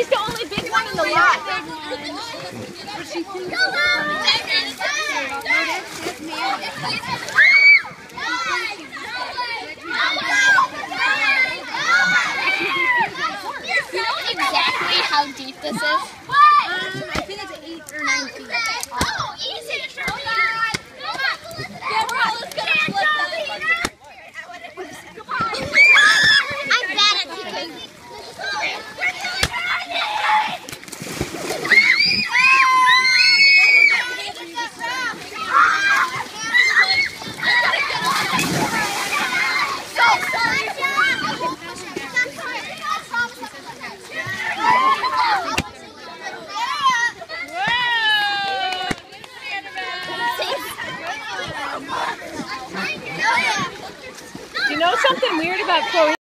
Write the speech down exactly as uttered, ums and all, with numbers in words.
She's the only big one in the lot. You know exactly how deep this is? Um, I think it's eight or nine feet. Oh, easy! Yeah, bro, let's get a flip that. I'm bad at kicking. You know something weird about Chloe?